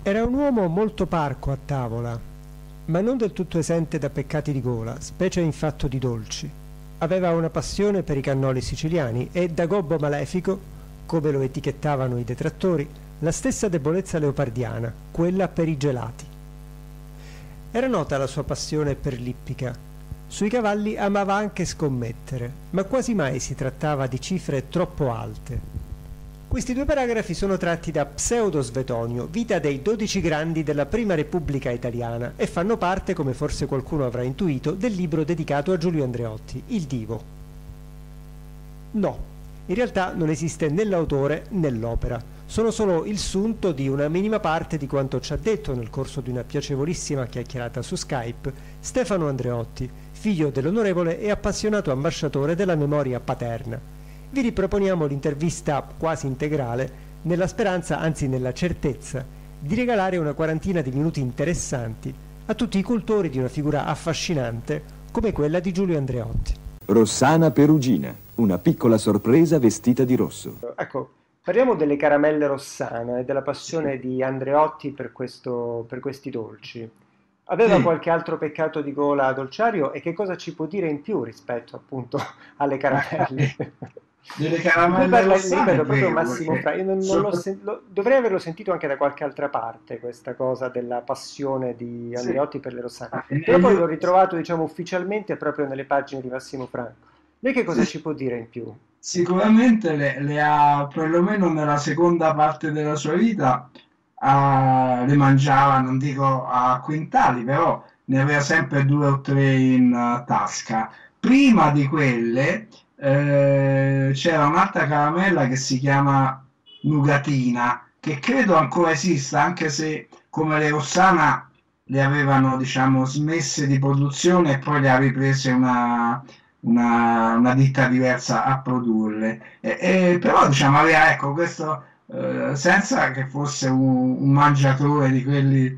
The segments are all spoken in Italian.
Era un uomo molto parco a tavola, ma non del tutto esente da peccati di gola, specie in fatto di dolci. Aveva una passione per i cannoli siciliani e da gobbo malefico, come lo etichettavano i detrattori, la stessa debolezza leopardiana, quella per i gelati. Era nota la sua passione per l'ippica. Sui cavalli amava anche scommettere, ma quasi mai si trattava di cifre troppo alte. Questi due paragrafi sono tratti da Pseudo Svetonio, Vita dei 12 grandi della Prima Repubblica Italiana, e fanno parte, come forse qualcuno avrà intuito, del libro dedicato a Giulio Andreotti, Il Divo. No, in realtà non esiste né l'autore né l'opera, sono solo il sunto di una minima parte di quanto ci ha detto nel corso di una piacevolissima chiacchierata su Skype Stefano Andreotti, figlio dell'onorevole e appassionato ambasciatore della memoria paterna. Vi riproponiamo l'intervista quasi integrale, nella speranza, anzi nella certezza, di regalare una quarantina di minuti interessanti a tutti i cultori di una figura affascinante come quella di Giulio Andreotti. Rossana Perugina, una piccola sorpresa vestita di rosso. Ecco, parliamo delle caramelle Rossana e della passione di Andreotti per questi dolci. Aveva qualche altro peccato di gola dolciario e che cosa ci può dire in più rispetto appunto alle caramelle? Delle caramelle rossane, proprio Massimo Fra. Io dovrei averlo sentito anche da qualche altra parte, questa cosa della passione di Andreotti per le rossane. Però poi l'ho ritrovato, diciamo, ufficialmente proprio nelle pagine di Massimo Franco. Lei che cosa ci può dire in più? Sicuramente le ha, perlomeno nella seconda parte della sua vita, le mangiava, non dico a quintali, però ne aveva sempre 2 o 3 in tasca. Prima di quelle c'era un'altra caramella che si chiama Nugatina, che credo ancora esista, anche se come le Rossana le avevano, diciamo, smesse di produzione e poi le ha riprese una ditta diversa a produrle. Però, diciamo, aveva, ecco, questo senza che fosse un mangiatore di quelli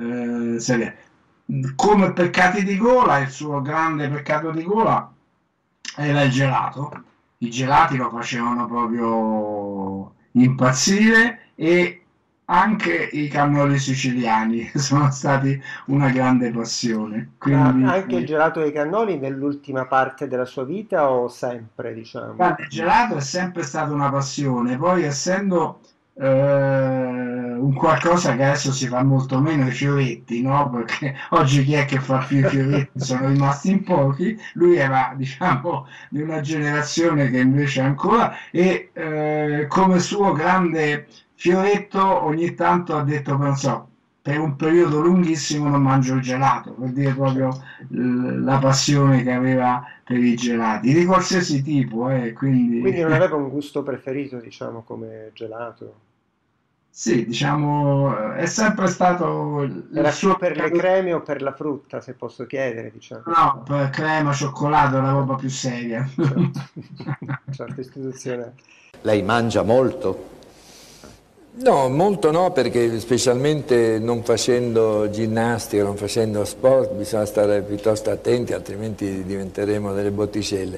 come peccati di gola. Il suo grande peccato di gola era il gelato. I gelati lo facevano proprio impazzire, e anche i cannoli siciliani sono stati una grande passione. Quindi, anche il gelato dei cannoli nell'ultima parte della sua vita o sempre, diciamo? Il gelato è sempre stata una passione, poi essendo un qualcosa che adesso si fa molto meno, i fioretti, no? Perché oggi chi è che fa più i fioretti? Sono rimasti in pochi. Lui era, diciamo, di una generazione che invece ancora, e come suo grande fioretto ogni tanto ha detto, non so, per un periodo lunghissimo non mangio il gelato, per dire proprio la passione che aveva per i gelati, di qualsiasi tipo. Quindi non aveva un gusto preferito, diciamo, come gelato? Sì, diciamo, è sempre stato Era più per le creme o per la frutta, se posso chiedere, diciamo? No, per crema, cioccolato, la roba più seria. Certo, istituzionale. Lei mangia molto? No, molto no, perché specialmente non facendo ginnastica, non facendo sport, bisogna stare piuttosto attenti, altrimenti diventeremo delle botticelle.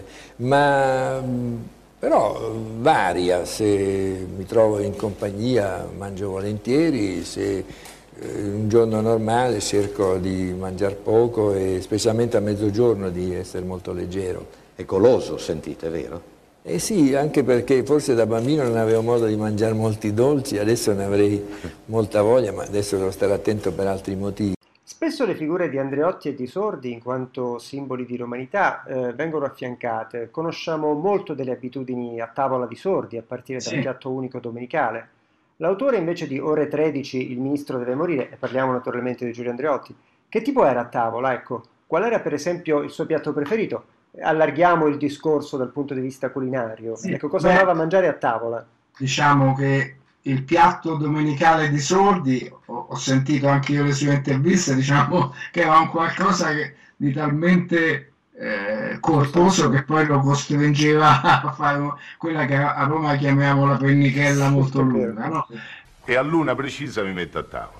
Però varia, se mi trovo in compagnia mangio volentieri, se un giorno normale cerco di mangiare poco e specialmente a mezzogiorno di essere molto leggero. È goloso, sentite, vero? Eh sì, anche perché forse da bambino non avevo modo di mangiare molti dolci, adesso ne avrei molta voglia, ma adesso devo stare attento per altri motivi. Spesso le figure di Andreotti e di Sordi, in quanto simboli di romanità, vengono affiancate. Conosciamo molto delle abitudini a tavola di Sordi, a partire dal piatto unico domenicale. L'autore invece di Ore 13, Il ministro deve morire, e parliamo naturalmente di Giulio Andreotti, che tipo era a tavola? Ecco, qual era per esempio il suo piatto preferito? Allarghiamo il discorso dal punto di vista culinario. Ecco, cosa amava mangiare a tavola? Diciamo che il piatto domenicale di Sordi, ho sentito anche io le sue interviste, diciamo che era un qualcosa di talmente corposo che poi lo costringeva a fare quella che a Roma chiamiamo la pennichella molto lunga, no? E a l'una precisa mi metto a tavola.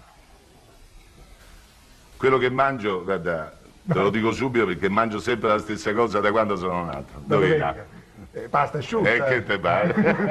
Quello che mangio, guarda, te lo dico subito perché mangio sempre la stessa cosa da quando sono nato. Dove Pasta asciutta. Che te pare?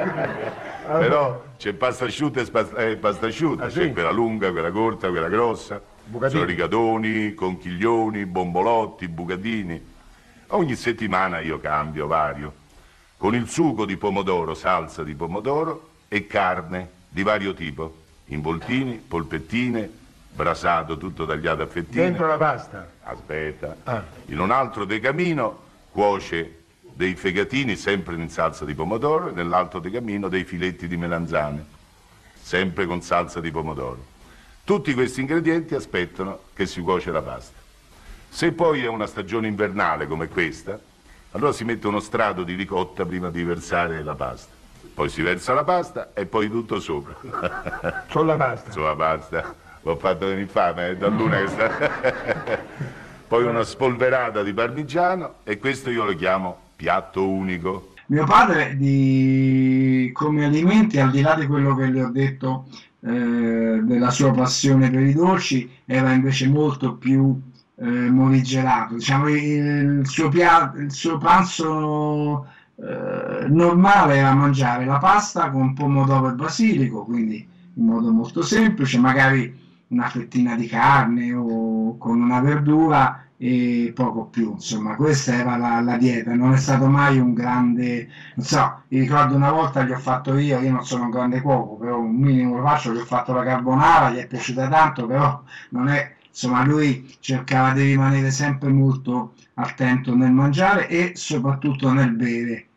Però c'è pasta asciutta e pasta asciutta, sì? c'è quella lunga, quella corta, quella grossa. Bucatini. Sono rigatoni, conchiglioni, bombolotti, bucatini. Ogni settimana io cambio, vario. Con il sugo di pomodoro, salsa di pomodoro e carne di vario tipo. Involtini, polpettine, brasato tutto tagliato a fettine. Dentro la pasta. Aspetta. Ah. In un altro decamino cuoce dei fegatini sempre in salsa di pomodoro e nell'altro decamino dei filetti di melanzane, sempre con salsa di pomodoro. Tutti questi ingredienti aspettano che si cuoce la pasta. Se poi è una stagione invernale come questa, allora si mette uno strato di ricotta prima di versare la pasta. Poi si versa la pasta e poi tutto sopra. Sulla pasta. Sulla pasta. L'ho fatto venire fame, è da luna che sta... Poi una spolverata di parmigiano e questo io lo chiamo piatto unico. Mio padre come alimenti, al di là di quello che le ho detto della sua passione per i dolci, era invece molto più morigerato. Diciamo, il suo pranzo normale era mangiare la pasta con pomodoro e basilico, quindi in modo molto semplice, magari una fettina di carne o con una verdura e poco più, insomma questa era la dieta. Non è stato mai un grande, non so, mi ricordo una volta gli ho fatto io non sono un grande cuoco, però un minimo lo faccio, gli ho fatto la carbonara, gli è piaciuta tanto, però non è, insomma lui cercava di rimanere sempre molto attento nel mangiare e soprattutto nel bere,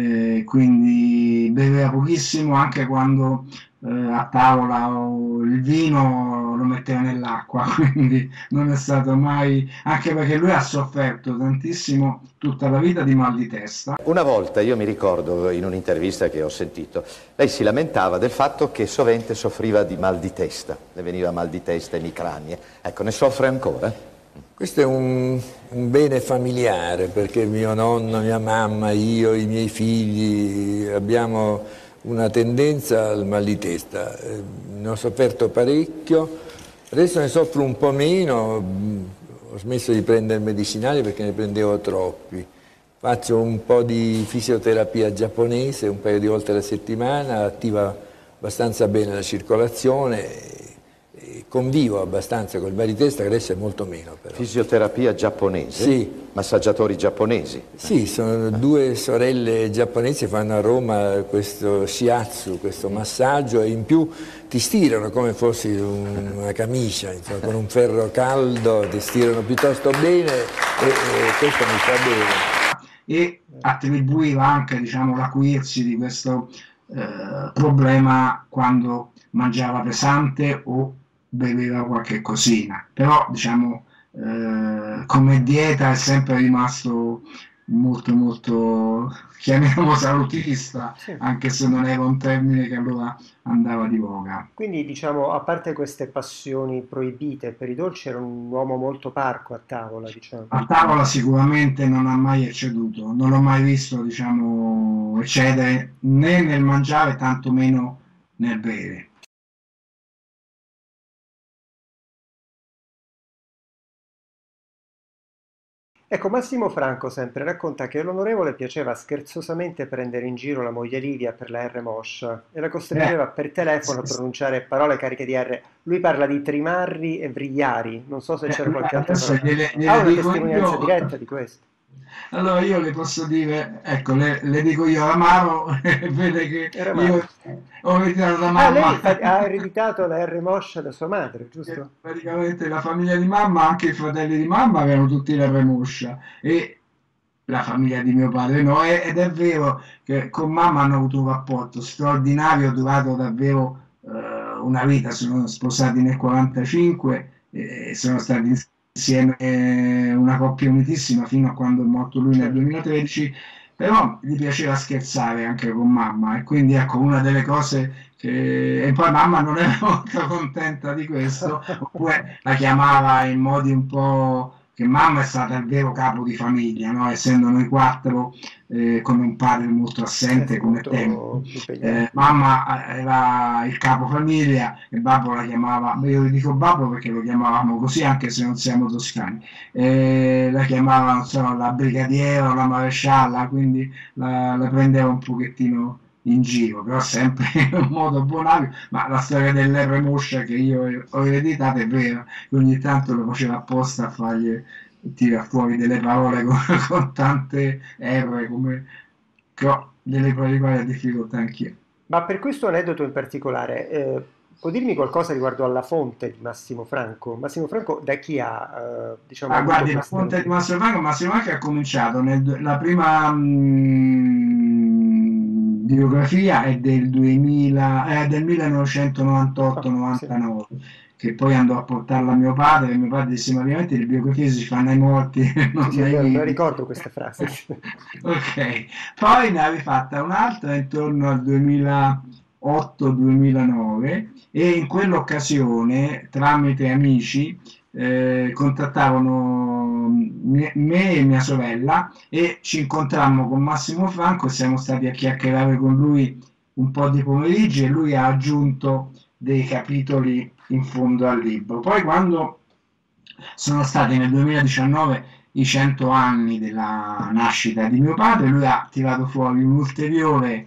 quindi beveva pochissimo, anche quando a tavola il vino lo metteva nell'acqua, quindi non è stato mai, anche perché lui ha sofferto tantissimo tutta la vita di mal di testa. Una volta io mi ricordo in un'intervista che ho sentito, lei si lamentava del fatto che sovente soffriva di mal di testa, le veniva mal di testa, emicranie. Ecco, ne soffre ancora? Questo è un bene familiare, perché mio nonno, mia mamma, io, i miei figli abbiamo una tendenza al mal di testa. Ne ho sofferto parecchio, adesso ne soffro un po' meno, ho smesso di prendere medicinali perché ne prendevo troppi. Faccio un po' di fisioterapia giapponese un paio di volte alla settimana, attiva abbastanza bene la circolazione. Convivo abbastanza col mal di testa, che adesso è molto meno però. Fisioterapia giapponese? Sì. Massaggiatori giapponesi? Sì, sono due sorelle giapponesi che fanno a Roma questo shiatsu, questo massaggio, e in più ti stirano come fossi una camicia, insomma, con un ferro caldo ti stirano piuttosto bene e questo mi fa bene. E attribuiva anche, diciamo, l'acuirsi di questo problema quando mangiava pesante o beveva qualche cosina, però diciamo come dieta è sempre rimasto molto, chiamiamolo salutista, Sì. anche se non era un termine che allora andava di voga. Quindi, diciamo, a parte queste passioni proibite per i dolci, era un uomo molto parco a tavola, diciamo. A tavola sicuramente non ha mai ecceduto, non l'ho mai visto, diciamo, eccedere né nel mangiare, tantomeno nel bere. Ecco, Massimo Franco sempre racconta che all'onorevole piaceva scherzosamente prendere in giro la moglie Livia per la R moscia e la costringeva per telefono a pronunciare parole cariche di R. Lui parla di trimarri e vrigliari, non so se c'era qualche altra Adesso parola. gliele Ha una dico testimonianza io. diretta di questo. Allora io le posso dire, ecco, le dico io, Amaro, vede che Era io Amaro. ho ereditato da Ah, lei mamma, ha ereditato la R moscia da sua madre, giusto? praticamente la famiglia di mamma, anche i fratelli di mamma avevano tutti la remoscia e la famiglia di mio padre no, ed è vero che con mamma hanno avuto un rapporto straordinario, durato davvero una vita, sono sposati nel 1945 e sono stati insieme una coppia unitissima fino a quando è morto lui nel 2013, però gli piaceva scherzare anche con mamma e quindi ecco una delle cose che... e poi mamma non era molto contenta di questo, oppure la chiamava in modi un po' che mamma è stata il vero capo di famiglia, no? Essendo noi 4 con un padre molto assente come tempo. Mamma era il capofamiglia e babbo la chiamava, io dico babbo perché lo chiamavamo così anche se non siamo toscani, la chiamava, non so, la brigadiera o la marescialla, quindi la prendeva un pochettino in giro, però sempre in un modo bonario. Ma la storia dell'R Moscia che io ho ereditato è vera, che ogni tanto lo faceva apposta a fargli tira fuori delle parole con tante R come che ho delle quali ho difficoltà anch'io. Ma per questo aneddoto in particolare, può dirmi qualcosa riguardo alla fonte di Massimo Franco? Massimo Franco da chi ha, diciamo, guardi, la fonte di Massimo Franco ha cominciato la prima biografia è del 1998-99, che poi andò a portarla a mio padre, e mio padre disse: ma ovviamente le biografie si fanno ai morti. Non ricordo questa frase. Ok, poi ne avevi fatta un'altra intorno al 2008-2009 e in quell'occasione, tramite amici, contattavano me e mia sorella e ci incontrammo con Massimo Franco e siamo stati a chiacchierare con lui un po' di pomeriggi e lui ha aggiunto dei capitoli in fondo al libro. Poi quando sono stati nel 2019 i 100 anni della nascita di mio padre, lui ha tirato fuori un ulteriore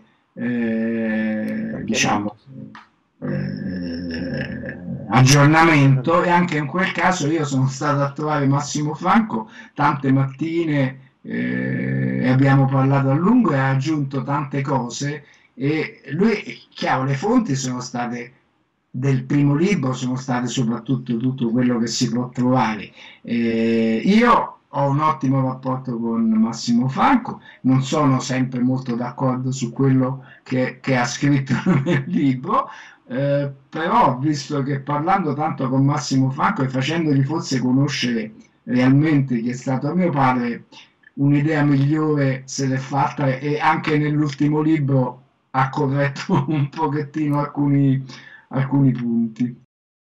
aggiornamento, e anche in quel caso io sono stato a trovare Massimo Franco tante mattine e abbiamo parlato a lungo e ha aggiunto tante cose, e lui, chiaro, le fonti sono state del primo libro, sono state soprattutto tutto quello che si può trovare. Io ho un ottimo rapporto con Massimo Franco, non sono sempre molto d'accordo su quello che ha scritto nel libro, però visto che parlando tanto con Massimo Franco e facendogli forse conoscere realmente chi è stato mio padre, un'idea migliore se l'è fatta, e anche nell'ultimo libro ha corretto un pochettino alcuni punti.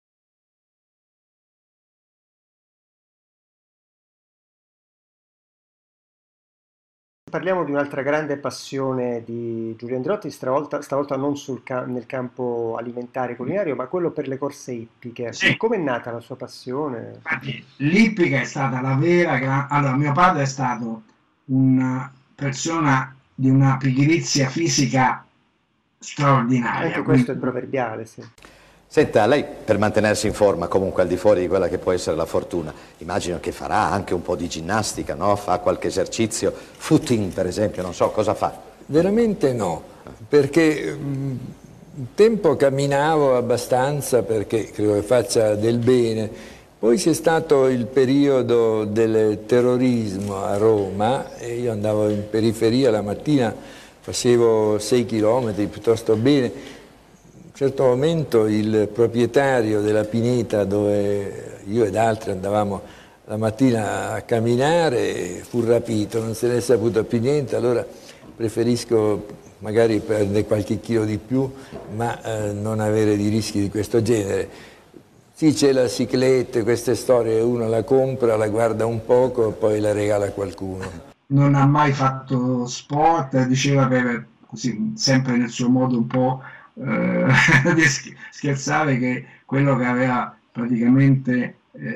Parliamo di un'altra grande passione di Giulio Andreotti, stavolta non nel campo alimentare e culinario, ma quello per le corse ippiche. Sì. Come è nata la sua passione? L'ippica è stata la vera... Allora, mio padre è stato una persona di una pigrizia fisica straordinaria. Anche questo è proverbiale, sì. Senta, lei per mantenersi in forma, comunque al di fuori di quella che può essere la fortuna, immagino che farà anche un po' di ginnastica, no? Fa qualche esercizio, footing per esempio, non so, cosa fa? Veramente no, perché un tempo camminavo abbastanza perché credo che faccia del bene, poi c'è stato il periodo del terrorismo a Roma e io andavo in periferia la mattina, facevo 6 chilometri piuttosto bene. A un certo momento il proprietario della pineta dove io ed altri andavamo la mattina a camminare fu rapito, non se ne è saputo più niente, allora preferisco magari prendere qualche chilo di più ma non avere di rischi di questo genere. Sì, c'è la ciclette, queste storie, uno la compra, la guarda un poco e poi la regala a qualcuno. Non ha mai fatto sport, diceva così, sempre nel suo modo un po' di scherzare, che quello che aveva praticamente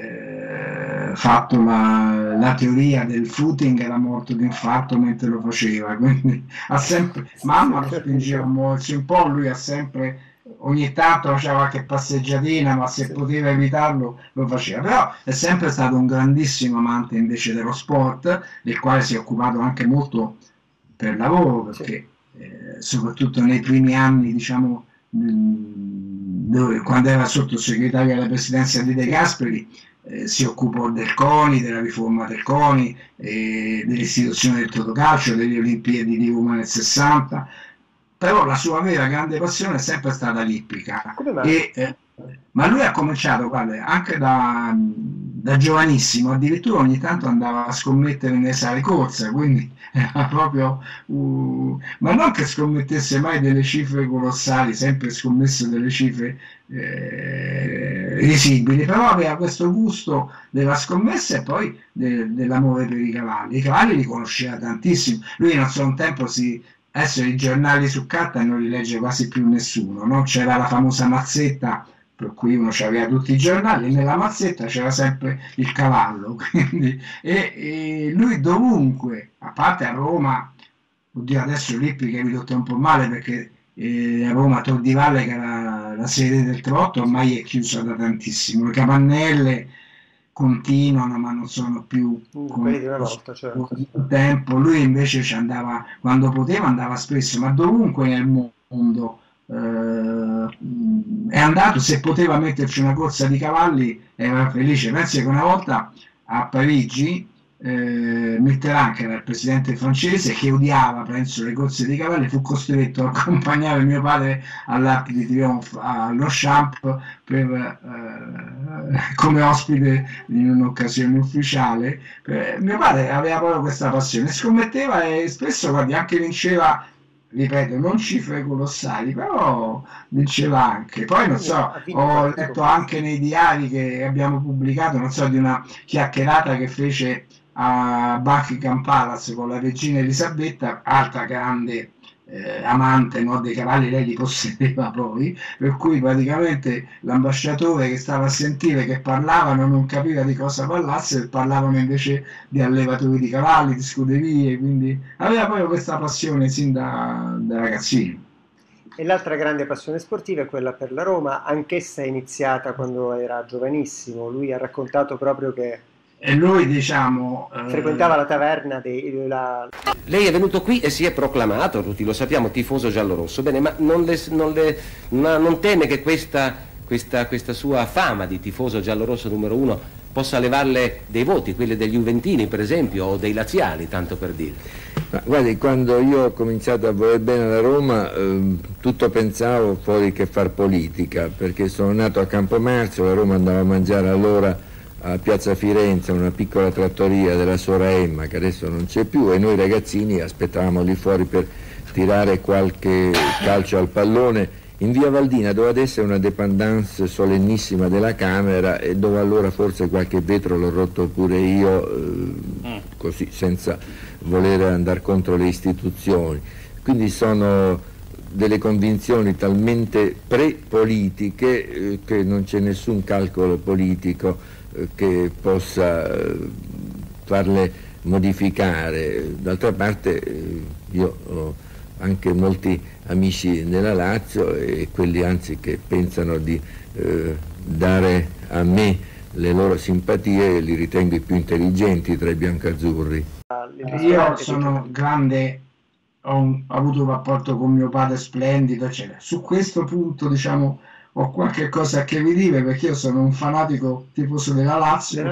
fatto la teoria del footing era morto di infarto mentre lo faceva, quindi mamma lo spingeva a muoversi un po', lui ha sempre, ogni tanto faceva qualche passeggiatina, ma se poteva evitarlo lo faceva, però è sempre stato un grandissimo amante invece dello sport, del quale si è occupato anche molto per lavoro, perché soprattutto nei primi anni, diciamo, quando era sottosegretario alla presidenza di De Gasperi, si occupò del CONI, della riforma del CONI, dell'istituzione del Totocalcio, delle Olimpiadi di Roma nel 60, però la sua vera grande passione è sempre stata l'ippica. Ma lui ha cominciato, guarda, anche da giovanissimo addirittura ogni tanto andava a scommettere nelle sale corsa, quindi era proprio, ma non che scommettesse mai delle cifre colossali, sempre scommesso delle cifre risibili, però aveva questo gusto della scommessa e poi dell'amore per i cavalli. I cavalli li conosceva tantissimo, lui non so un tempo adesso i giornali su carta non li legge quasi più nessuno, no? C'era la famosa mazzetta per cui uno c'aveva tutti i giornali, e nella mazzetta c'era sempre il cavallo, quindi, e lui dovunque, a parte a Roma, oddio adesso Lippi che è ridotto un po' male perché a Roma Tor di Valle, che era la sede del trotto, ormai è chiusa da tantissimo, le capannelle continuano ma non sono più quelli di una volta, certo. Tempo. Lui invece ci andava quando poteva, andava spesso, ma dovunque nel mondo è andato, se poteva metterci una corsa di cavalli era felice. Penso che una volta a Parigi Mitterrand, che era il presidente francese, che odiava penso le corse di cavalli, fu costretto a accompagnare mio padre all'Arc di Triomphe allo Champ come ospite in un'occasione ufficiale. Mio padre aveva proprio questa passione, scommetteva e spesso guardi, anche vinceva, ripeto, non cifre colossali, però vinceva anche. Poi non so, ho letto anche nei diari che abbiamo pubblicato, non so, di una chiacchierata che fece a Buckingham Palace con la regina Elisabetta, altra grande amante, no, dei cavalli, lei li possedeva poi, per cui praticamente l'ambasciatore che stava a sentire che parlavano non capiva di cosa parlassero, parlavano invece di allevatori di cavalli, di scuderie, quindi aveva proprio questa passione sin da ragazzino. E l'altra grande passione sportiva è quella per la Roma, anch'essa è iniziata quando era giovanissimo. Lui ha raccontato proprio che e lui, diciamo, frequentava la taverna Lei è venuto qui e si è proclamato, tutti lo sappiamo, tifoso giallorosso. Bene, ma non teme che questa sua fama di tifoso giallorosso numero uno possa levarle dei voti, quelli degli juventini per esempio, o dei laziali, tanto per dire? Ma guardi, quando io ho cominciato a voler bene alla Roma, tutto pensavo fuori che far politica, perché sono nato a Campomarzio, la Roma andava a mangiare allora a Piazza Firenze, una piccola trattoria della suora Emma, che adesso non c'è più, e noi ragazzini aspettavamo lì fuori per tirare qualche calcio al pallone in via Valdina, dove adesso è una dépendance solennissima della Camera, e dove allora forse qualche vetro l'ho rotto pure io, così senza voler andare contro le istituzioni. Quindi sono delle convinzioni talmente pre-politiche che non c'è nessun calcolo politico che possa farle modificare. D'altra parte io ho anche molti amici nella Lazio, e quelli anzi che pensano di dare a me le loro simpatie li ritengo i più intelligenti tra i biancazzurri. Io sono grande, ho avuto un rapporto con mio padre splendido, eccetera. Su questo punto, diciamo, ho qualche cosa a che vi dire, perché io sono un fanatico tifoso della Lazio.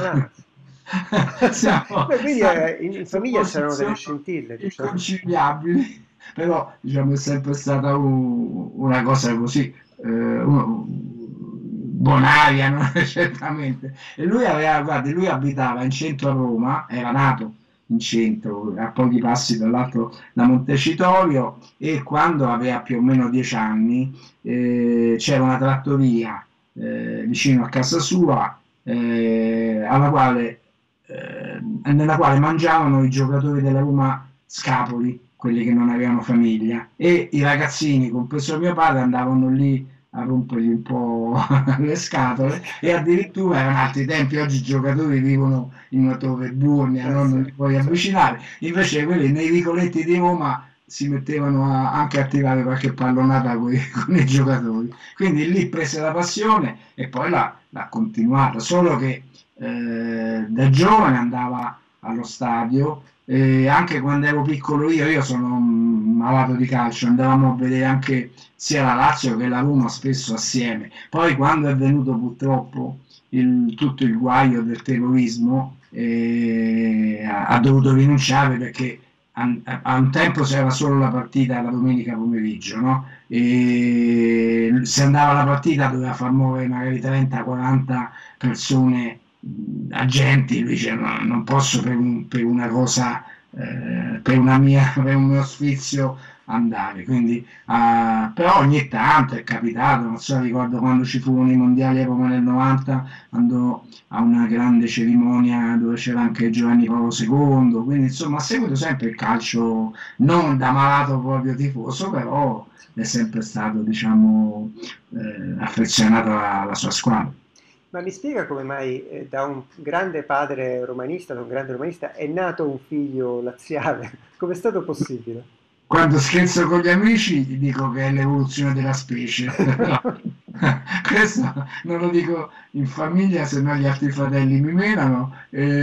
Quindi in famiglia c'erano delle scintille, diciamo, inconciliabili, però diciamo è sempre stata una cosa così bonaria, no? Certamente. E lui lui abitava in centro a Roma, era nato in centro, a pochi passi dall'altro da Montecitorio, e quando aveva più o meno 10 anni c'era una trattoria vicino a casa sua nella quale mangiavano i giocatori della Roma scapoli, quelli che non avevano famiglia, e i ragazzini, compreso mio padre, andavano lì a rompergli un po' le scatole, e addirittura erano altri tempi, oggi i giocatori vivono in una torre burnia, non li puoi avvicinare, invece quelli nei vicoletti di Roma si mettevano anche a tirare qualche pallonata con i giocatori, quindi lì prese la passione e poi l'ha continuata, solo che da giovane andava allo stadio, anche quando ero piccolo io sono un malato di calcio, andavamo a vedere anche sia la Lazio che la Roma spesso assieme. Poi quando è venuto purtroppo tutto il guaio del terrorismo, ha dovuto rinunciare, perché a un tempo c'era solo la partita la domenica pomeriggio, no? E se andava la partita doveva far muovere magari 30-40 persone agenti, lui dice non posso per una cosa, per un mio sfizio andare, quindi però ogni tanto è capitato, non so, ricordo quando ci furono i mondiali a Roma nel 90, andò a una grande cerimonia dove c'era anche Giovanni Paolo II, quindi insomma ha seguito sempre il calcio, non da malato proprio tifoso, però è sempre stato, diciamo, affezionato alla sua squadra. Ma mi spiega come mai da un grande padre romanista, da un grande romanista, è nato un figlio laziale? Come è stato possibile? Quando scherzo con gli amici gli dico che è l'evoluzione della specie. Questo non lo dico in famiglia, se no gli altri fratelli mi menano.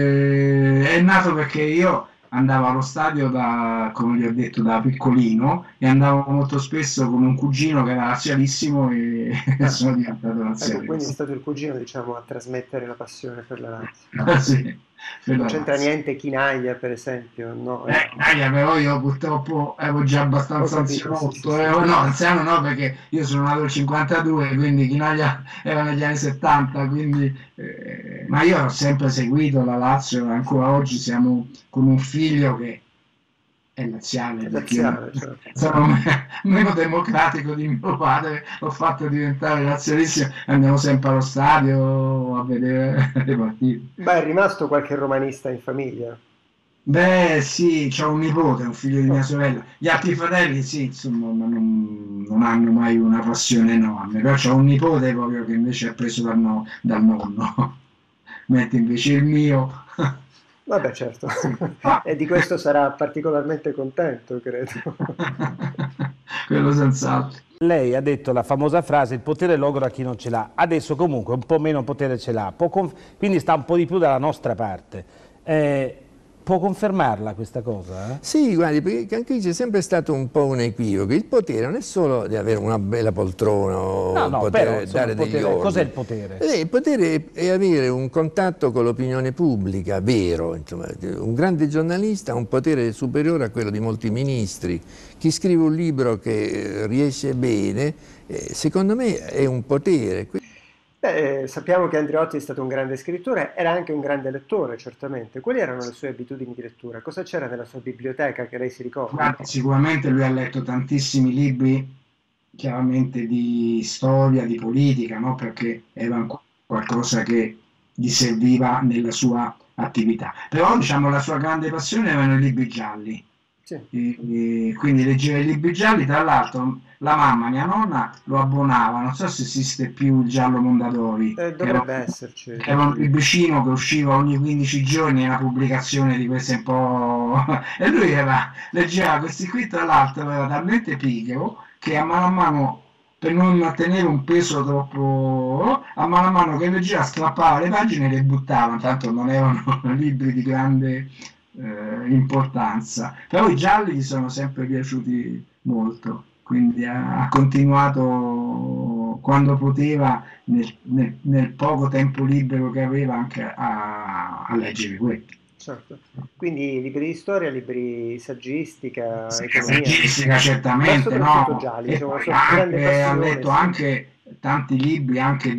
È nato perché io andavo allo stadio come vi ho detto, da piccolino, e andavo molto spesso con un cugino che era lazialissimo e sono diventato lazialista. Ecco, quindi è stato il cugino, diciamo, a trasmettere la passione per la Lazio. Sì, Non c'entra niente Chinaglia, per esempio, no? Però io purtroppo ero già abbastanza anzianotto, sì. No, anziano no, perché io sono nato nel 52, quindi Chinaglia era negli anni 70, quindi, ma io ho sempre seguito la Lazio, ancora oggi siamo con un figlio che è laziale, perché io certo. sono meno democratico di mio padre, l'ho fatto diventare lazialissimo, andiamo sempre allo stadio a vedere le partite. Beh, è rimasto qualche romanista in famiglia? Beh, sì, c'ho un nipote, un figlio di mia sorella. Gli altri fratelli, sì, insomma, ma non hanno mai una passione enorme. Però c'ho un nipote proprio che invece è preso dal nonno, mentre invece il mio... Vabbè, certo. E di questo sarà particolarmente contento, credo. Quello senz'altro. Lei ha detto la famosa frase: il potere logora chi non ce l'ha. Adesso comunque un po' meno potere ce l'ha, quindi sta un po' di più dalla nostra parte. Può confermarla questa cosa? Sì, guardi, perché anche qui c'è sempre stato un po' un equivoco. Il potere non è solo di avere una bella poltrona o poter dare degli ordini. Cos'è il potere? Il potere è avere un contatto con l'opinione pubblica vero. Insomma, un grande giornalista ha un potere superiore a quello di molti ministri. Chi scrive un libro che riesce bene, secondo me è un potere. Sappiamo che Andreotti è stato un grande scrittore, era anche un grande lettore, certamente. Quali erano le sue abitudini di lettura? Cosa c'era nella sua biblioteca che lei si ricorda? Guarda, sicuramente lui ha letto tantissimi libri, chiaramente di storia, di politica, no? Perché era qualcosa che gli serviva nella sua attività. Però, diciamo, la sua grande passione erano i libri gialli. Sì. E quindi leggeva i libri gialli. Tra l'altro la mamma, mia nonna, lo abbonava, non so se esiste più il Giallo Mondadori, dovrebbe esserci. Era un libricino che usciva ogni 15 giorni, una pubblicazione di queste un po'... e lui leggeva questi qui, tra l'altro era talmente pigro che a mano, per non tenere un peso troppo, a mano che leggeva strappava le pagine e le buttava, tanto non erano libri di grande importanza, però i gialli gli sono sempre piaciuti molto, quindi ha continuato quando poteva, nel poco tempo libero che aveva, anche a leggere quelli. Certo. Quindi libri di storia, libri di saggistica, economia. Saggistica certamente, no? Gialli, E poi ha letto anche tanti libri anche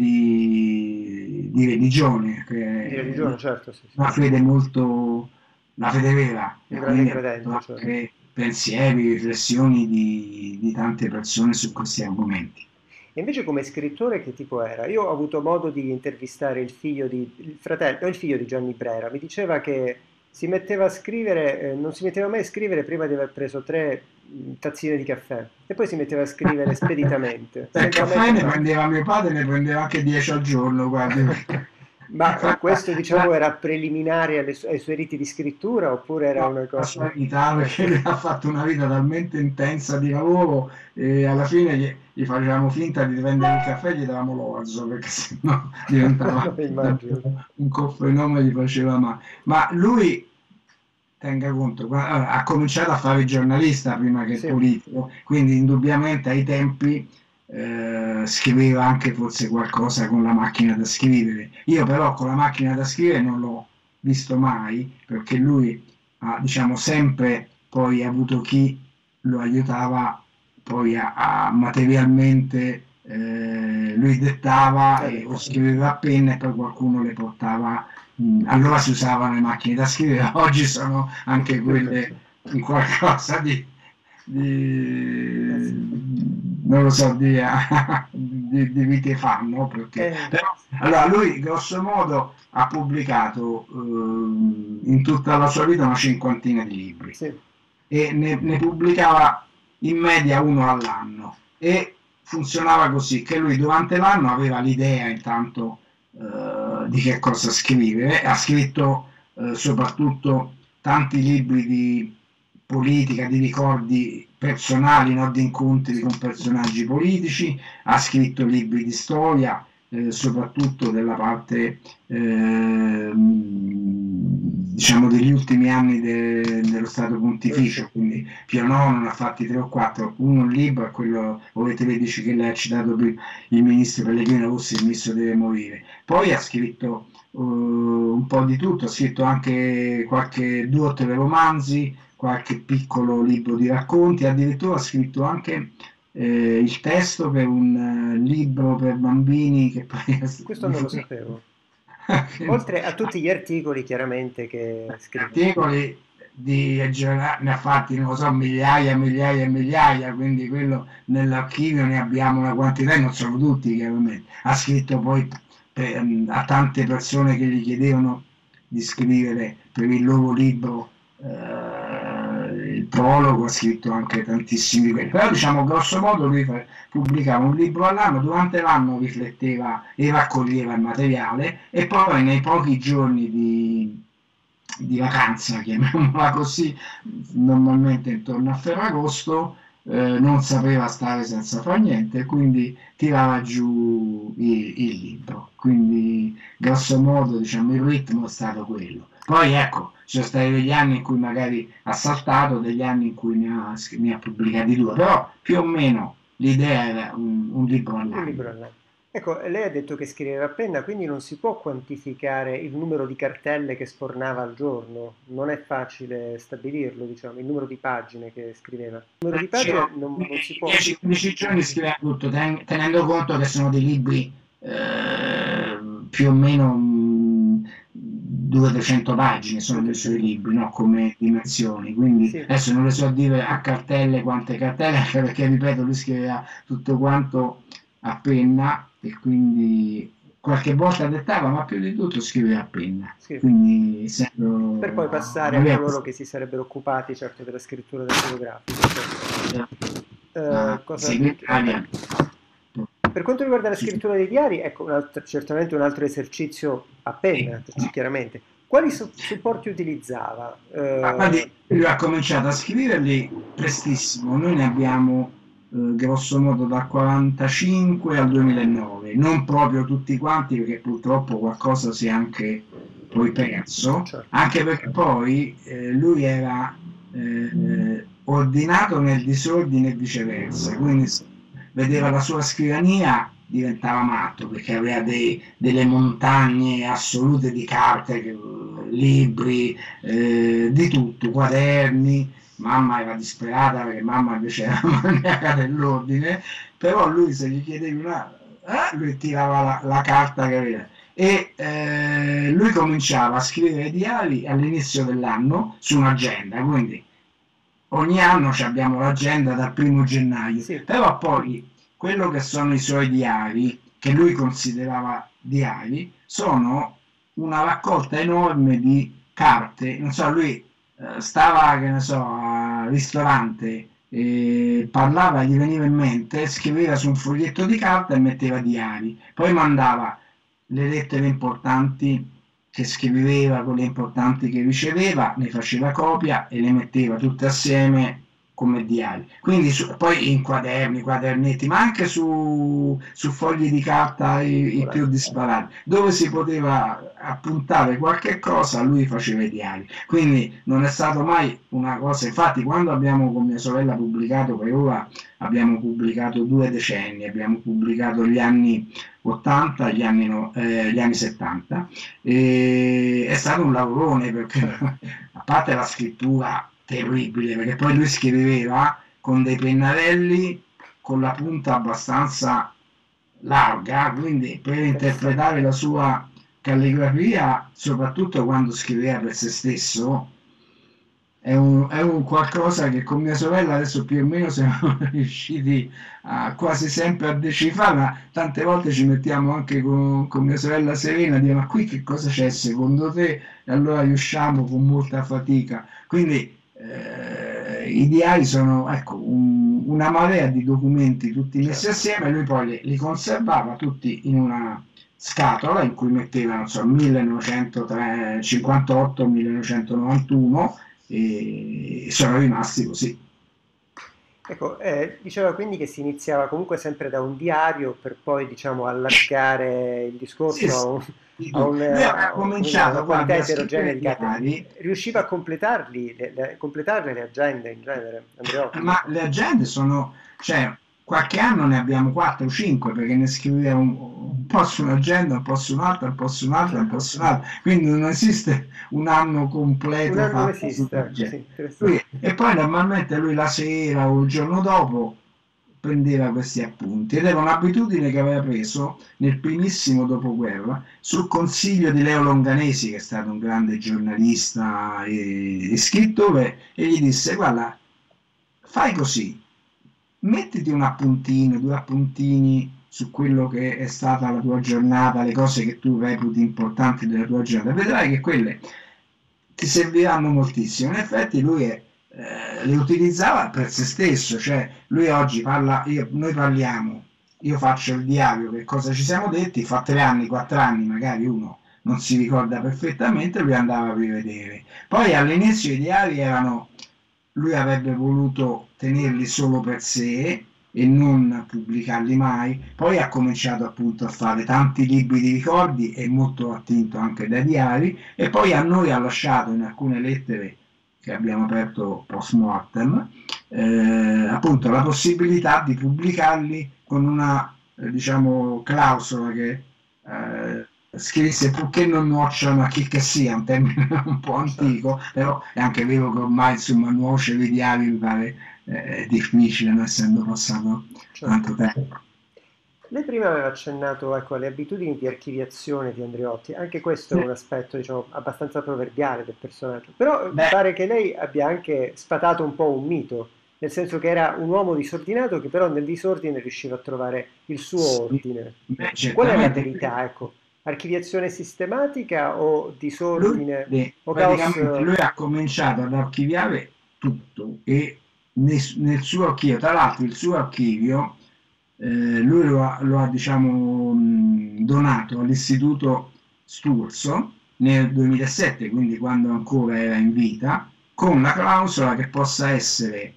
di religione, di religione, certo, sì. Una fede molto... la fede vera, un grande credente, anche certo. Pensieri, riflessioni di tante persone su questi argomenti. E invece come scrittore che tipo era? Io ho avuto modo di intervistare il figlio di Gianni Brera, mi diceva che si metteva a scrivere, non si metteva mai a scrivere prima di aver preso 3 tazzine di caffè e poi si metteva a scrivere speditamente. Il caffè ne prendeva mio padre, ne prendeva anche 10 al giorno, guardi. Ma questo, diciamo, era preliminare ai suoi riti di scrittura oppure era una cosa? La sua vita, perché lui ha fatto una vita talmente intensa di lavoro e alla fine gli facevamo finta di prendere il caffè e gli davamo l'orzo, perché sennò diventava un coffenome, gli faceva male. Ma lui, tenga conto, ha cominciato a fare il giornalista prima che il politico, quindi indubbiamente ai tempi scriveva anche forse qualcosa con la macchina da scrivere. Io però con la macchina da scrivere non l'ho visto mai, perché lui ha, diciamo, sempre poi avuto chi lo aiutava poi a materialmente lui dettava o scriveva a penna e poi qualcuno le portava. Allora si usavano le macchine da scrivere, oggi sono anche quelle in qualcosa di non lo so, di vite fa, no? Perché, però, allora lui grosso modo ha pubblicato in tutta la sua vita una cinquantina di libri, e ne pubblicava in media uno all'anno, e funzionava così, che lui durante l'anno aveva l'idea intanto di che cosa scrivere. Ha scritto soprattutto tanti libri di politica, di ricordi personali, no? Di incontri con personaggi politici, ha scritto libri di storia, soprattutto della parte diciamo degli ultimi anni dello Stato Pontificio, quindi Pio IX ne ha fatti 3 o 4, uno un libro è quello, Ove te vedici, che lei ha citato prima, il ministro Pellegrino Rossi, il ministro deve morire. Poi ha scritto un po' di tutto, ha scritto anche 2 o 3 romanzi, qualche piccolo libro di racconti, addirittura ha scritto anche il testo per un libro per bambini che poi questo non lo sapevo. Oltre a tutti gli articoli chiaramente che scrive. Articoli ne ha fatti, non lo so, migliaia e migliaia, quindi quello nell'archivio ne abbiamo una quantità, e non sono tutti chiaramente. Ha scritto poi a tante persone che gli chiedevano di scrivere per il loro libro il prologo, ha scritto anche tantissimi, però diciamo grosso modo lui pubblicava un libro all'anno, durante l'anno rifletteva e raccoglieva il materiale, e poi nei pochi giorni di vacanza, chiamiamola così, normalmente intorno a Ferragosto, non sapeva stare senza fare niente, quindi tirava giù il libro. Quindi grosso modo diciamo il ritmo è stato quello. Poi ecco, ci sono stati degli anni in cui magari ha saltato, degli anni in cui ne ha pubblicati 2, però più o meno l'idea era un libro all'anno. Ecco, lei ha detto che scriveva a penna, quindi non si può quantificare il numero di cartelle che sfornava al giorno, non è facile stabilirlo, diciamo, il numero di pagine che scriveva. Il numero di pagine non si può... 10-15 giorni scriveva tutto, tenendo conto che sono dei libri più o meno 200-300 pagine sono dei suoi libri, no? Come dimensioni, quindi adesso non le so dire a cartelle quante cartelle, anche perché ripeto lui scriveva tutto quanto a penna, e quindi qualche volta dettava, ma più di tutto scriveva a penna, quindi per poi passare a coloro che si sarebbero occupati certo della scrittura del fotografico. Per quanto riguarda la scrittura dei diari, ecco certamente un altro esercizio a penna, chiaramente. Quali supporti utilizzava? Lui ha cominciato a scriverli prestissimo, noi ne abbiamo grosso modo dal 1945 al 2009, non proprio tutti quanti, perché purtroppo qualcosa si è anche poi perso, anche perché poi lui era ordinato nel disordine e viceversa, quindi vedeva la sua scrivania diventava matto, perché aveva delle montagne assolute di carte, libri, di tutto, quaderni. Mamma era disperata perché mamma invece era maniaca dell'ordine, però lui se gli chiedevi lui tirava la carta che aveva, e lui cominciava a scrivere diari all'inizio dell'anno su un'agenda, quindi ogni anno abbiamo l'agenda dal 1° gennaio, però poi quello che sono i suoi diari, che lui considerava diari, sono una raccolta enorme di carte, non so, lui stava, che ne so, al ristorante, parlava, gli veniva in mente, scriveva su un foglietto di carta e metteva diari, poi mandava le lettere importanti che scriveva, quelle importanti che riceveva, ne faceva copia e le metteva tutte assieme come diari, quindi poi in quaderni, quadernetti, ma anche su fogli di carta i più disparati, dove si poteva appuntare qualche cosa, lui faceva i diari, quindi non è stato mai una cosa. Infatti quando abbiamo con mia sorella pubblicato, per ora abbiamo pubblicato 2 decenni, abbiamo pubblicato gli anni 80 gli anni 70, e è stato un lavorone, perché a parte la scrittura terribile, perché poi lui scriveva con dei pennarelli con la punta abbastanza larga, quindi per interpretare la sua calligrafia, soprattutto quando scriveva per se stesso, è un qualcosa che con mia sorella adesso più o meno siamo riusciti quasi sempre a decifrare, ma tante volte ci mettiamo anche con mia sorella Serena a dire ma qui che cosa c'è secondo te? E allora riusciamo con molta fatica. Quindi i diari sono, ecco, una marea di documenti tutti messi assieme, lui poi li conservava tutti in una scatola in cui metteva, non so, 1958, 1991 e sono rimasti così. Ecco, diceva quindi che si iniziava comunque sempre da un diario per poi, diciamo, allargare il discorso Sì, sì. Lui aveva cominciato una quantità a scrivere eterogenea di carte. diari, Riusciva a completarle le agende in genere, Andreotti? ma le agende sono, cioè, qualche anno ne abbiamo 4 o 5 perché ne scriveva un po' su un'agenda, un po' su un'altra, un po' su un'altra, un po' su un'altra, quindi non esiste un anno completo Un anno non fatto esiste, sull'agenda. sì, interessante. E poi normalmente lui la sera o il giorno dopo prendeva questi appunti ed era un'abitudine che aveva preso nel primissimo dopoguerra sul consiglio di Leo Longanesi, che è stato un grande giornalista e scrittore, e gli disse: guarda, fai così, mettiti un appuntino, 2 appuntini su quello che è stata la tua giornata, le cose che tu reputi importanti della tua giornata, vedrai che quelle ti serviranno moltissimo. In effetti lui le utilizzava per se stesso, cioè lui oggi parla, noi parliamo, io faccio il diario, che cosa ci siamo detti, fa 3 anni, 4 anni, magari uno non si ricorda perfettamente, lui andava a rivedere. Poi all'inizio i diari lui avrebbe voluto tenerli solo per sé e non pubblicarli mai, poi ha cominciato appunto a fare tanti libri di ricordi e molto attinto anche dai diari, e poi a noi ha lasciato in alcune lettere che abbiamo aperto post mortem appunto la possibilità di pubblicarli con una diciamo clausola che scrisse purché non nuocciano a chi che sia, un termine un po' antico, però è anche vero che ormai insomma nuocere i diari mi pare difficile, non essendo passato tanto tempo. Lei prima aveva accennato, ecco, alle abitudini di archiviazione di Andreotti, anche questo è un aspetto, diciamo, abbastanza proverbiale del personaggio, però mi pare che lei abbia anche sfatato un po' un mito, nel senso che era un uomo disordinato che però nel disordine riusciva a trovare il suo ordine. Qual è la verità, ecco? Archiviazione sistematica o disordine o caos? Lui ha cominciato ad archiviare tutto e nel suo archivio, tra l'altro il suo archivio lui lo ha diciamo donato all'Istituto Sturzo nel 2007, quindi quando ancora era in vita, con la clausola che possa essere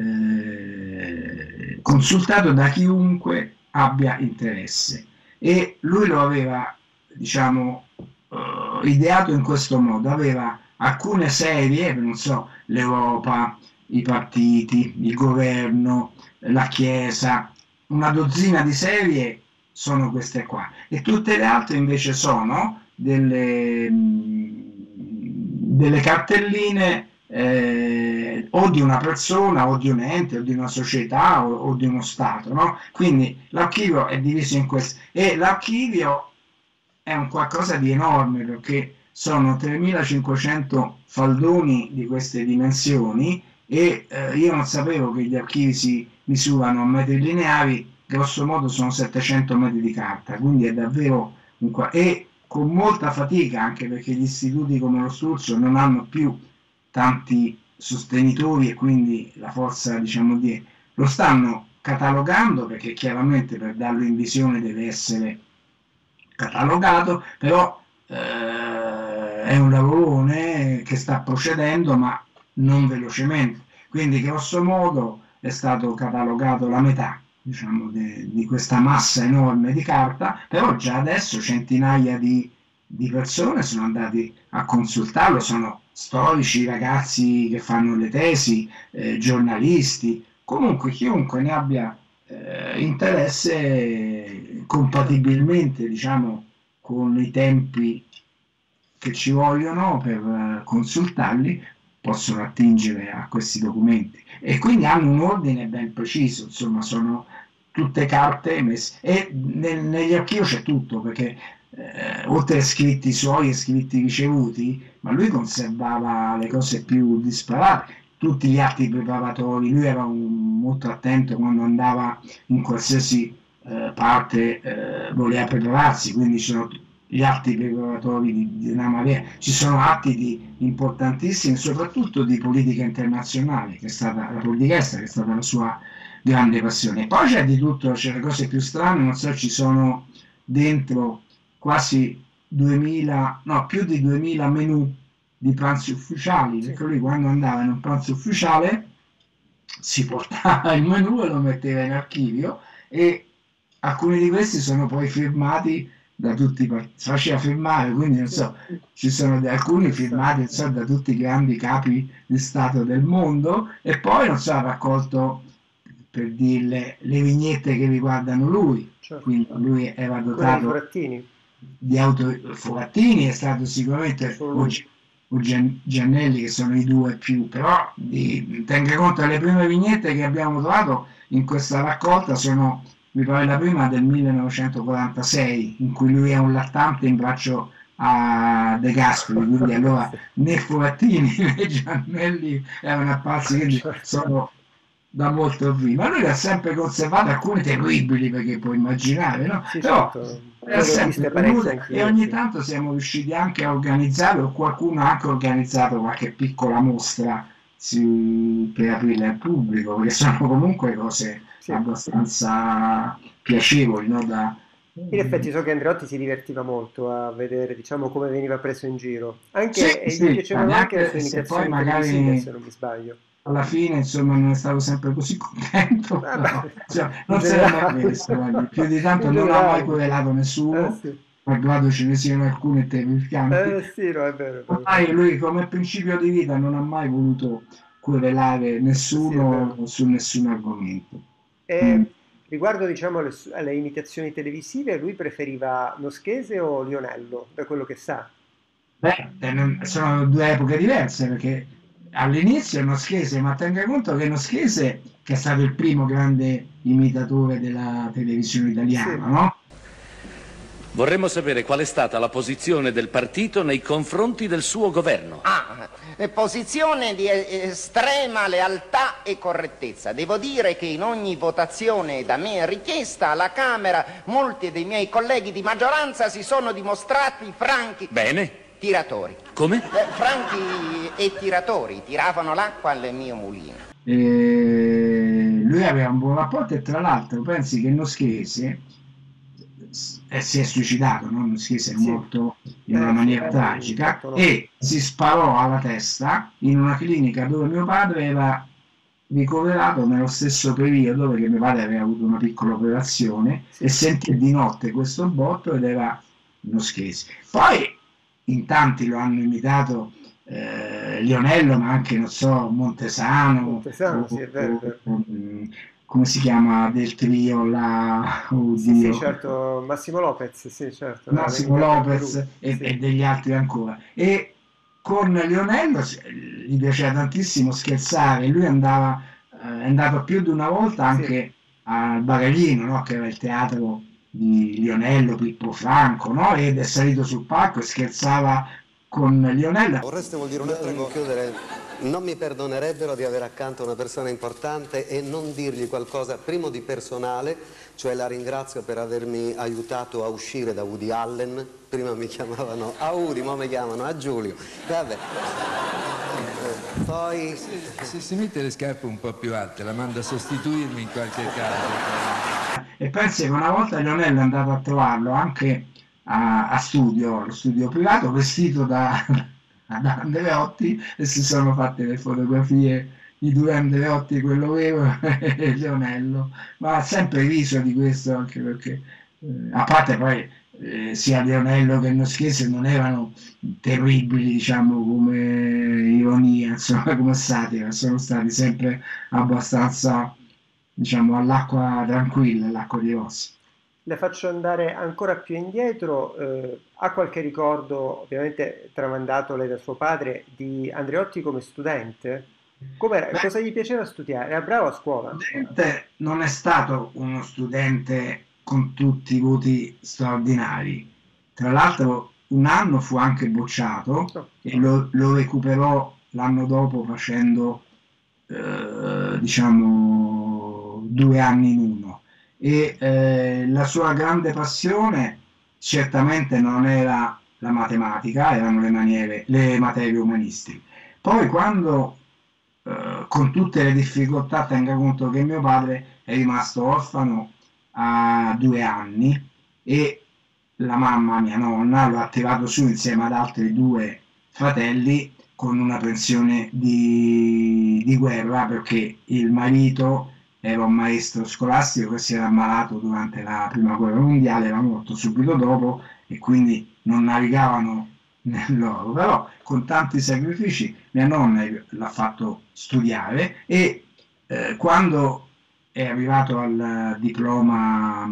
consultato da chiunque abbia interesse, e lui lo aveva diciamo ideato in questo modo: aveva alcune serie, non so, l'Europa, i partiti, il governo, la Chiesa, una dozzina di serie sono queste qua, e tutte le altre invece sono delle cartelline o di una persona o di un ente o di una società o di uno stato, no? Quindi l'archivio è diviso in questo, e l'archivio è un qualcosa di enorme perché sono 3500 faldoni di queste dimensioni, e io non sapevo che gli archivi si misurano a metri lineari, grosso modo sono 700 metri di carta, quindi è davvero e con molta fatica, anche perché gli istituti come lo Sturzo non hanno più tanti sostenitori e quindi la forza diciamo lo stanno catalogando, perché chiaramente per darlo in visione deve essere catalogato, però è un lavorone che sta procedendo ma non velocemente, quindi grosso modo è stato catalogato la metà diciamo di questa massa enorme di carta, però già adesso centinaia di persone sono andati a consultarlo, sono storici, ragazzi che fanno le tesi, giornalisti, comunque chiunque ne abbia interesse, compatibilmente diciamo con i tempi che ci vogliono per consultarli, possono attingere a questi documenti, e quindi hanno un ordine ben preciso, insomma sono tutte carte messe, e negli archivi c'è tutto, perché oltre a scritti suoi e scritti ricevuti, ma lui conservava le cose più disparate, tutti gli atti preparatori. Lui era molto attento quando andava in qualsiasi parte, voleva prepararsi, quindi ci sono gli atti preparatori di una marea, ci sono atti importantissimi, soprattutto di politica internazionale, che è stata la politica estera, che è stata la sua grande passione. E poi c'è di tutto, c'è le cose più strane, non so, ci sono dentro quasi 2000, no, più di 2000 menù di pranzi ufficiali, perché lui quando andava in un pranzo ufficiale si portava il menù e lo metteva in archivio, e alcuni di questi sono poi firmati da tutti, si faceva firmare, quindi non so, ci sono alcuni firmati, non so, da tutti i grandi capi di Stato del mondo, e poi non so, ha raccolto, per dirle, le vignette che riguardano lui, quindi lui era dotato di Forattini, è stato sicuramente o Giannelli, che sono i due più, però tenga conto che le prime vignette che abbiamo trovato in questa raccolta sono, mi pare, la prima del 1946, in cui lui è un lattante in braccio a De Gasperi, quindi allora né Forattini né Giannelli erano apparsi, quindi sono da molto prima. Lui ha sempre conservato alcune terribili, perché puoi immaginare, no? Sì, però era sempre tenute, e ogni tanto siamo riusciti anche a organizzare, o qualcuno ha anche organizzato qualche piccola mostra per aprirle al pubblico, perché sono comunque cose abbastanza piacevoli, no? In effetti so che Andreotti si divertiva molto a vedere, diciamo, come veniva preso in giro, anche gli piacevano anche le sue imitazioni televisive, se non mi sbaglio. Alla fine, insomma, non è stato sempre così contento, cioè, non se l'ha mai messo, più di tanto non ha mai querelato nessuno, malgrado ce ne siano alcune terrificanti. Sì, no, è vero. Lui, come principio di vita, non ha mai voluto querelare nessuno su nessun argomento. Riguardo, diciamo, alle imitazioni televisive, lui preferiva Noschese o Lionello, da quello che sa? Sono due epoche diverse, perché all'inizio Noschese, ma tenga conto che Noschese, che è stato il primo grande imitatore della televisione italiana, no? Vorremmo sapere qual è stata la posizione del partito nei confronti del suo governo. Posizione di estrema lealtà e correttezza. Devo dire che in ogni votazione da me richiesta alla Camera molti dei miei colleghi di maggioranza si sono dimostrati franchi. Bene. Tiratori. Come? Franchi e tiratori, tiravano l'acqua al mio mulino. Lui aveva un buon rapporto, e tra l'altro pensi che Noschese si è suicidato, no? Noschese è morto in una maniera tragica, e si sparò alla testa in una clinica dove mio padre era ricoverato nello stesso periodo, perché mio padre aveva avuto una piccola operazione, e sentì di notte questo botto, ed era Noschese. Poi in tanti lo hanno imitato, Lionello, ma anche, non so, Montesano, sì, è vero. Come si chiama, del trio là? Sì, certo, Massimo Lopez, sì, certo. Massimo Lopez e degli altri ancora. E con Lionello gli piaceva tantissimo scherzare, lui è andato più di una volta anche al Bagaglino, no? Che era il teatro di Lionello, Pippo Franco, no? Ed è salito sul palco e scherzava con Lionello. Vorreste vuol dire un'altra cosa? Chiudere. Non mi perdonerebbero di avere accanto una persona importante e non dirgli qualcosa, primo, di personale, cioè la ringrazio per avermi aiutato a uscire da Woody Allen. Prima mi chiamavano a Woody, ora mi chiamano a Giulio. Vabbè. Poi... Se si mette le scarpe un po' più alte, la manda a sostituirmi in qualche caso. E pensi che una volta Lionello è andato a trovarlo anche a studio, allo studio privato, vestito da Andreotti, e si sono fatte le fotografie, i due Andreotti, quello vero e Lionello, ma ha sempre riso di questo, anche perché a parte poi sia Lionello che Noschese non erano terribili, diciamo, come ironia, insomma, come satira, sono stati sempre abbastanza, diciamo, all'acqua tranquilla, all'acqua di rossi. Le faccio andare ancora più indietro. Ha qualche ricordo, ovviamente tramandato lei da suo padre, di Andreotti come studente? Cosa gli piaceva studiare? Era bravo a scuola? Non è stato uno studente con tutti i voti straordinari. Tra l'altro un anno fu anche bocciato e lo recuperò l'anno dopo facendo diciamo 2 anni in uno. E la sua grande passione certamente non era la matematica, erano le materie umanistiche. Poi quando con tutte le difficoltà, tenga conto che mio padre è rimasto orfano a 2 anni e la mamma, mia nonna, lo ha tirato su insieme ad altri 2 fratelli con una pensione di guerra, perché il marito era un maestro scolastico che si era ammalato durante la prima guerra mondiale, era morto subito dopo e quindi non navigavano nell'oro, però con tanti sacrifici mia nonna l'ha fatto studiare e quando è arrivato al diploma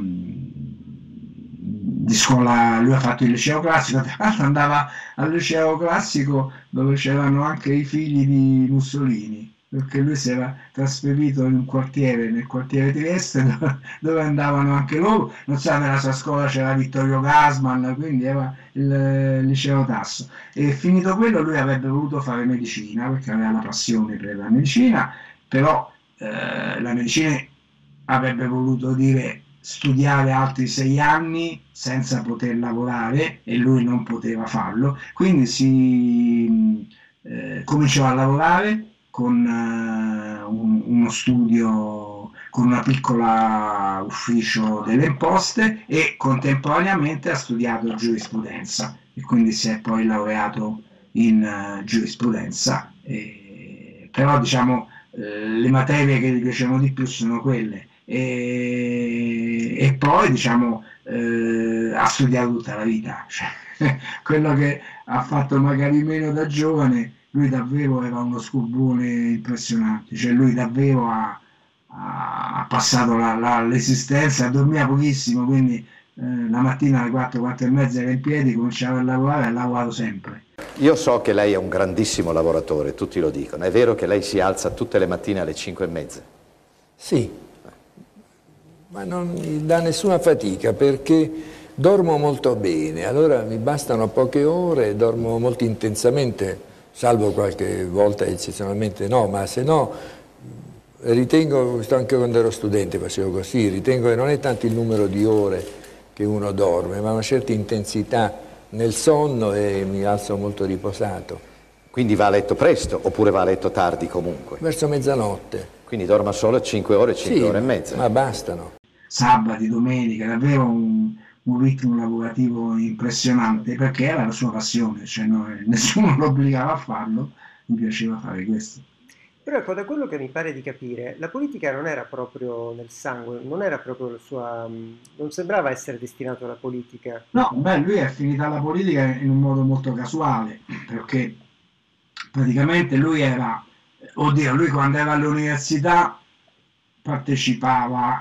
di scuola, lui ha fatto il liceo classico, tra l'altro andava al liceo classico dove c'erano anche i figli di Mussolini, perché lui si era trasferito in un quartiere, nel quartiere Trieste, dove andavano anche loro. Non so, nella sua scuola c'era Vittorio Gassman, quindi era il liceo Tasso. E finito quello lui avrebbe voluto fare medicina, perché aveva la passione per la medicina, però la medicina avrebbe voluto dire studiare altri 6 anni senza poter lavorare e lui non poteva farlo, quindi cominciò a lavorare con uno studio, con una piccola ufficio delle imposte e contemporaneamente ha studiato giurisprudenza e quindi si è poi laureato in giurisprudenza, però diciamo le materie che gli piacevano di più sono quelle e poi diciamo ha studiato tutta la vita, cioè, quello che ha fatto magari meno da giovane. Lui davvero era uno scorbone impressionante, cioè lui davvero ha passato l'esistenza, dormiva pochissimo, quindi la mattina alle 4, 4 e mezza era in piedi, cominciava a lavorare e ha lavorato sempre. Io so che lei è un grandissimo lavoratore, tutti lo dicono. È vero che lei si alza tutte le mattine alle 5 e mezza? Sì, ma non mi dà nessuna fatica perché dormo molto bene, allora mi bastano poche ore, dormo molto intensamente, salvo qualche volta eccezionalmente no, ma se no ritengo, anche quando ero studente facevo così, ritengo che non è tanto il numero di ore che uno dorme, ma una certa intensità nel sonno e mi alzo molto riposato. Quindi va a letto presto oppure va a letto tardi comunque? Verso mezzanotte. Quindi dorma solo 5 ore, 5 ore e mezza? Ma bastano. Sabati, domenica, davvero un ritmo lavorativo impressionante perché era la sua passione, cioè nessuno lo obbligava a farlo, mi piaceva fare questo. Però ecco, da quello che mi pare di capire, la politica non era proprio nel sangue, non era proprio la sua, non sembrava essere destinato alla politica. No, lui è finito alla politica in un modo molto casuale, perché praticamente lui quando era all'università partecipava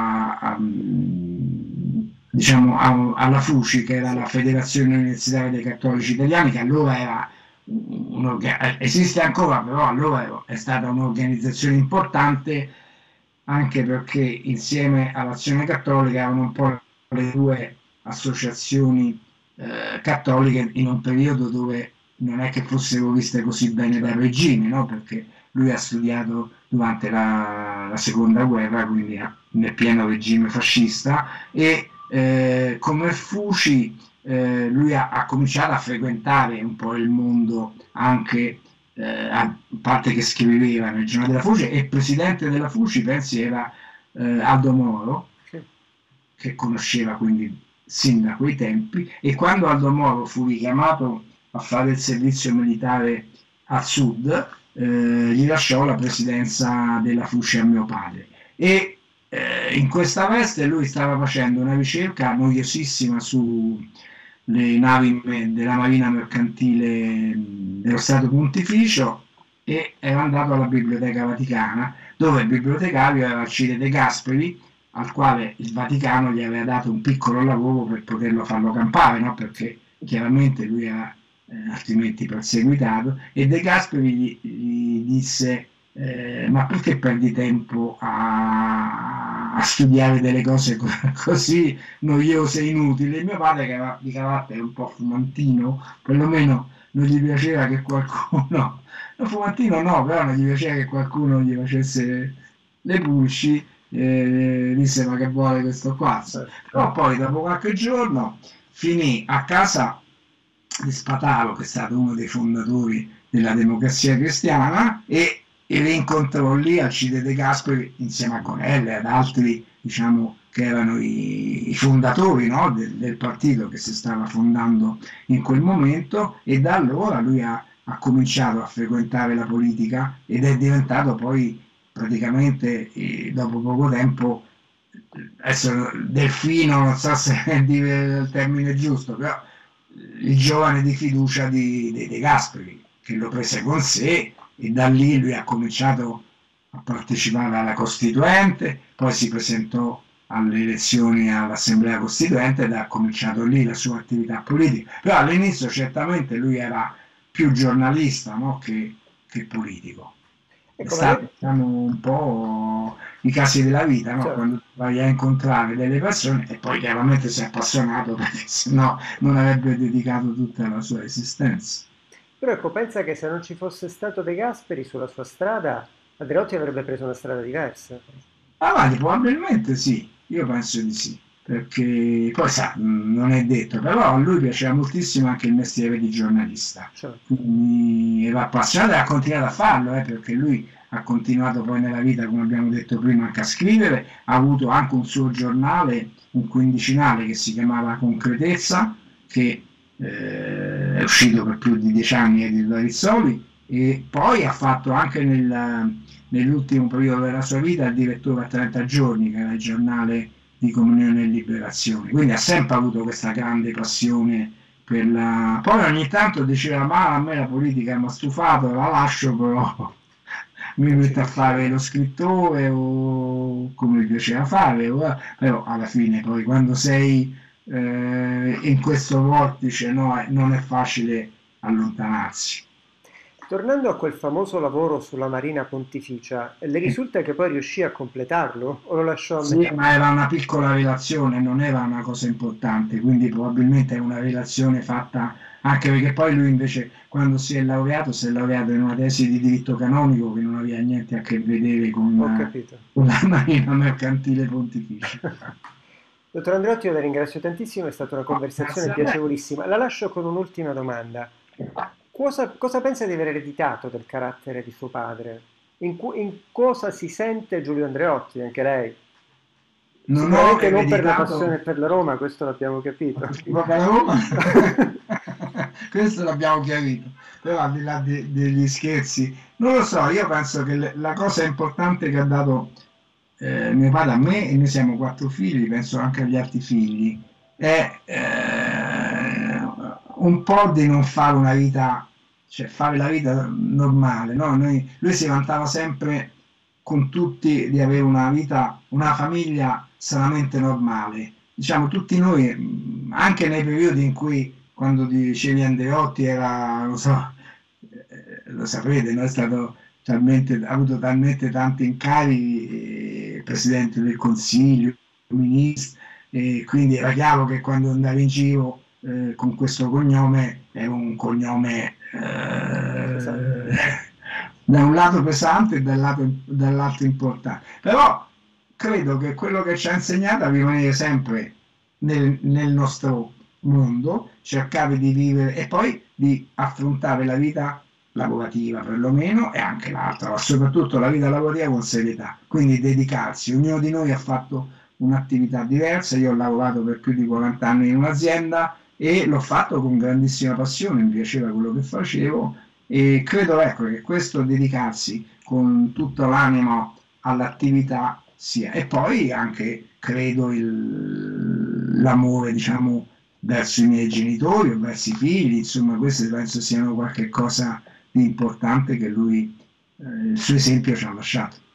alla FUCI, che era la Federazione Universitaria dei Cattolici Italiani, che allora era esiste ancora, però allora è stata un'organizzazione importante, anche perché insieme all'Azione Cattolica erano un po' le 2 associazioni cattoliche in un periodo dove non è che fossero viste così bene dal regime, no? Perché lui ha studiato durante la seconda guerra, quindi nel pieno regime fascista, e come FUCI lui ha cominciato a frequentare un po' il mondo, anche a parte che scriveva nel giornale della FUCI, e il presidente della FUCI pensi era Aldo Moro, che conosceva quindi sin da quei tempi, e quando Aldo Moro fu richiamato a fare il servizio militare al sud, gli lasciò la presidenza della FUCI a mio padre e in questa veste lui stava facendo una ricerca noiosissima su le navi della Marina Mercantile dello Stato Pontificio e era andato alla Biblioteca Vaticana, dove il bibliotecario era Alcide De Gasperi, al quale il Vaticano gli aveva dato un piccolo lavoro per poterlo farlo campare, no? Perché chiaramente lui era altrimenti perseguitato, e De Gasperi gli disse ma perché perdi tempo a studiare delle cose così noiose e inutili? E mio padre, che era di carattere un po' fumantino, perlomeno non gli piaceva che qualcuno, no, fumantino no, però non gli piaceva che qualcuno gli facesse le pulci, disse ma che vuole questo qua? Però poi dopo qualche giorno finì a casa di Spataro, che è stato uno dei fondatori della Democrazia Cristiana, e rincontrò lì Alcide De Gasperi insieme a Gonella e ad altri, diciamo, che erano i fondatori, no, del partito che si stava fondando in quel momento, e da allora lui ha cominciato a frequentare la politica ed è diventato poi praticamente, dopo poco tempo, adesso Delfino, non so se è il termine giusto, però il giovane di fiducia di De Gasperi, che lo prese con sé, e da lì lui ha cominciato a partecipare alla Costituente, poi si presentò alle elezioni all'Assemblea Costituente ed ha cominciato lì la sua attività politica. Però all'inizio certamente lui era più giornalista, no, che politico. È stato, diciamo, un po' i casi della vita, no? Certo. Quando vai a incontrare delle persone, e poi chiaramente si è appassionato, perché sennò non avrebbe dedicato tutta la sua esistenza. Però ecco, pensa che se non ci fosse stato De Gasperi sulla sua strada, Andreotti avrebbe preso una strada diversa. Avanti, probabilmente sì, io penso di sì, perché poi sa, non è detto, però a lui piaceva moltissimo anche il mestiere di giornalista, certo. Quindi era appassionato e ha continuato a farlo, perché lui ha continuato poi nella vita, come abbiamo detto prima, anche a scrivere, ha avuto anche un suo giornale, un quindicinale che si chiamava Concretezza, che è uscito per più di 10 anni, Edito Rizzoli, e poi ha fatto anche nell'ultimo periodo della sua vita il direttore a 30 giorni, che era il giornale di Comunione e Liberazione, quindi ha sempre avuto questa grande passione per la... Poi ogni tanto diceva ma a me la politica mi ha stufato, la lascio, però mi metto a fare lo scrittore o come mi piaceva fare, però alla fine poi quando sei in questo vortice, no, non è facile allontanarsi. Tornando a quel famoso lavoro sulla Marina Pontificia, le risulta che poi riuscì a completarlo o lo lasciò a metà? Sì, ma era una piccola relazione, non era una cosa importante, quindi probabilmente è una relazione fatta, anche perché poi lui invece quando si è laureato in una tesi di diritto canonico che non aveva niente a che vedere con la Marina Mercantile Pontificia. Dottor Andreotti, io la ringrazio tantissimo, è stata una conversazione piacevolissima. La lascio con un'ultima domanda. Cosa pensa di aver ereditato del carattere di suo padre? In cosa si sente Giulio Andreotti, anche lei? Sicuramente non per la passione per la Roma, questo l'abbiamo capito. Per la Roma? Questo l'abbiamo chiarito, però al di là degli scherzi, non lo so, io penso che la cosa importante che ha dato mio padre a me, e noi siamo 4 figli, penso anche agli altri figli, è un po' di non fare una vita, cioè fare la vita normale, no? Lui si vantava sempre con tutti di avere una vita, una famiglia sanamente normale, diciamo tutti noi, anche nei periodi in cui, quando dicevi Andreotti era, lo so, lo sapete, no? È stato ha avuto talmente tanti incarichi, Presidente del Consiglio, Ministro, e quindi era chiaro che quando andavi in giro con questo cognome era un cognome da un lato pesante e dall'altro importante, però credo che quello che ci ha insegnato a rimanere sempre nel nostro mondo, cercare di vivere e poi di affrontare la vita lavorativa perlomeno, e anche l'altra, ma soprattutto la vita lavorativa con serietà, quindi dedicarsi. Ognuno di noi ha fatto un'attività diversa, io ho lavorato per più di 40 anni in un'azienda e l'ho fatto con grandissima passione, mi piaceva quello che facevo, e credo, ecco, che questo dedicarsi con tutta l'anima all'attività sia, e poi anche credo l'amore, diciamo, verso i miei genitori o verso i figli, insomma, queste penso siano qualche cosa di importante che lui, il suo esempio ci ha lasciato.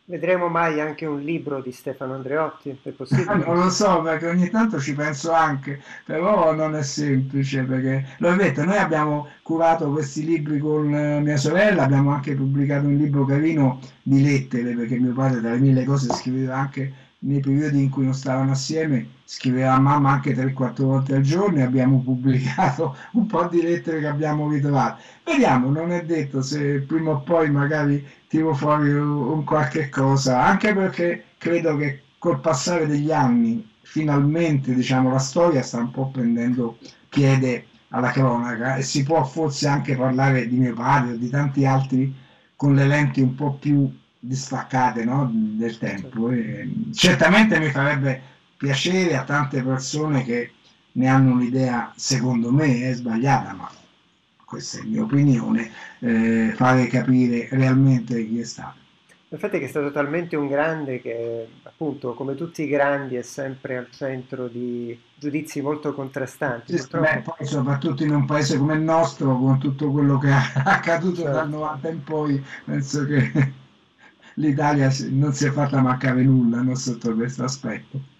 Vedremo mai anche un libro di Stefano Andreotti? È possibile? Non lo so, perché ogni tanto ci penso anche, però non è semplice, perché l'ho detto, noi abbiamo curato questi libri con mia sorella, abbiamo anche pubblicato un libro carino di lettere, perché mio padre tra le mille cose scriveva anche nei periodi in cui non stavano assieme, scriveva a mamma anche 3-4 volte al giorno, e abbiamo pubblicato un po' di lettere che abbiamo ritrovato. Vediamo, non è detto se prima o poi magari tiro fuori un qualche cosa, anche perché credo che col passare degli anni finalmente, diciamo, la storia sta un po' prendendo piede alla cronaca e si può forse anche parlare di mio padre o di tanti altri con le lenti un po' più distaccate, no, del tempo. E certamente mi farebbe piacere a tante persone che ne hanno un'idea, secondo me, sbagliata, ma questa è la mia opinione, fare capire realmente chi è stato. Infatti è che è stato talmente un grande che, appunto, come tutti i grandi, è sempre al centro di giudizi molto contrastanti. Beh, poi soprattutto in un paese come il nostro, con tutto quello che è accaduto dal 90 in poi, penso che l'Italia non si è fatta mancare nulla, no, sotto questo aspetto.